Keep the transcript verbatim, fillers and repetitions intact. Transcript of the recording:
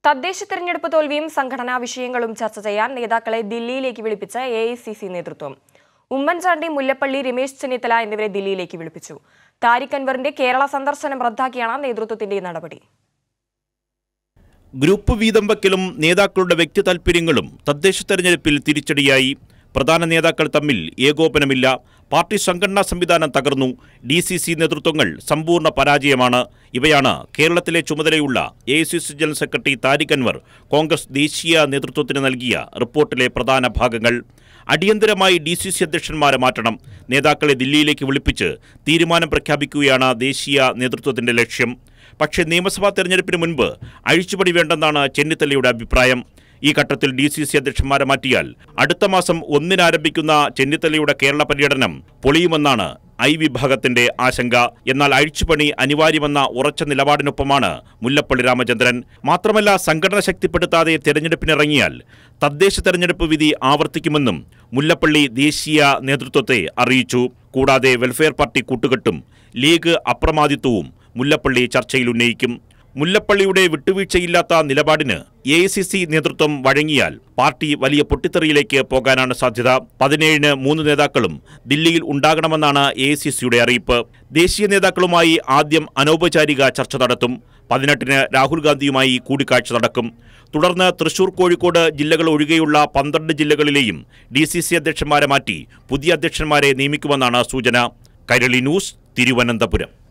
തദ്ദേശ തെരഞ്ഞെടുപ്പ് തോൽവിയും സംഘടനാ വിഷയങ്ങളും ചർച്ച ചെയ്യാൻ നേതാക്കളെ ദില്ലിയിലേക്ക് വിളിപ്പിച്ച എ ഐ സി സി നേതൃത്വം. ഉമ്മൻചാണ്ടി, മുല്ലപ്പള്ളി, രമേശ് ചെന്നിത്തല എന്നിവരെ ദില്ലിയിലേക്ക് വിളിപ്പിച്ചു. താരിഖ് അൻവറിന്റെ കേരള സന്ദർശനം റദ്ദാക്കിയാണ് നേതൃത്വത്തിന്റെ നടപടി. ഗ്രൂപ്പ് വീതം വയ്ക്കലും നേതാക്കളുടെ വ്യക്തി താൽപര്യങ്ങളും തദ്ദേശ തെരഞ്ഞെടുപ്പിൽ തിരിച്ചടിയായി. പ്രധാന നേതാക്കൾ തമ്മിൽ ഏകോപനമില്ല. പാർട്ടി സംഘടനാ സംവിധാനം തകർന്നു. ഡി സി സി നേതൃത്വങ്ങൾ സമ്പൂർണ്ണ പരാജയമാണ്. ഇവയാണ് കേരളത്തിലെ ചുമതലയുള്ള A I C C general secretary Tariq Anwar Congress ദേശീയ നേതൃത്വത്തിന് നൽകിയ റിപ്പോർട്ടിലെ പ്രധാന ഭാഗങ്ങൾ. അടിയന്തരമായി ഡി സി സി അധ്യക്ഷന്മാരെ മാറ്റണം. നേതാക്കളെ ദില്ലിയിലേക്ക് വിളിപ്പിച്ച് തീരുമാനം പ്രഖ്യാപിക്കുകയാണ് ദേശീയ നേതൃത്വത്തിന്റെ ലക്ഷ്യം. പക്ഷേ നിയമസഭാ തെരഞ്ഞെടുപ്പിന് മുൻപ് അഴിച്ചുപണി വേണ്ടെന്നാണ് ചെന്നിത്തലയുടെ അഭിപ്രായം. ഈ ഘട്ടത്തിൽ ഡി സി സി അധ്യക്ഷന്മാരെ മാറ്റിയാൽ അടുത്ത മാസം ഒന്നിന് ആരംഭിക്കുന്ന ചെന്നിത്തലയുടെ കേരള പര്യടനം പൊളിയുമെന്നാണ് ഐ വിഭാഗത്തിന്റെ ആശങ്ക. എന്നാൽ അഴിച്ചുപണി അനിവാര്യമെന്ന ഉറച്ച നിലപാടിനൊപ്പമാണ് മുല്ലപ്പള്ളി രാമചന്ദ്രൻ. മാത്രമല്ല, സംഘടന ശക്തിപ്പെടുത്താതെ തെരഞ്ഞെടുപ്പിനിറങ്ങിയാൽ തദ്ദേശ തെരഞ്ഞെടുപ്പ് വിധി ആവർത്തിക്കുമെന്നും മുല്ലപ്പള്ളി ദേശീയ നേതൃത്വത്തെ അറിയിച്ചു. കൂടാതെ വെൽഫെയർ പാർട്ടി കൂട്ടുകെട്ടും ലീഗ് അപ്രമാദിത്വവും മുല്ലപ്പള്ളി ചർച്ചയിൽ ഉന്നയിക്കും. മുല്ലപ്പള്ളിയുടെ വിട്ടുവീഴ്ചയില്ലാത്ത നിലപാടിന് എ ഐ സി സി നേതൃത്വം വഴങ്ങിയാൽ പാർട്ടി വലിയ പൊട്ടിത്തെറിയിലേക്ക് പോകാനാണ് സാധ്യത. പതിനേഴിന് മൂന്ന് നേതാക്കളും ദില്ലിയിൽ ഉണ്ടാകണമെന്നാണ് എ ഐ സി സിയുടെ അറിയിപ്പ്. ദേശീയ നേതാക്കളുമായി ആദ്യം അനൗപചാരിക ചർച്ച നടത്തും. പതിനെട്ടിന് രാഹുൽ ഗാന്ധിയുമായി കൂടിക്കാഴ്ച നടക്കും. തുടർന്ന് തൃശൂർ, കോഴിക്കോട് ജില്ലകൾ ഒഴികെയുള്ള പന്ത്രണ്ട് ജില്ലകളിലെയും ഡി സി സി അധ്യക്ഷന്മാരെ മാറ്റി പുതിയ അധ്യക്ഷന്മാരെ നിയമിക്കുമെന്നാണ് സൂചന. കൈരളി ന്യൂസ്, തിരുവനന്തപുരം.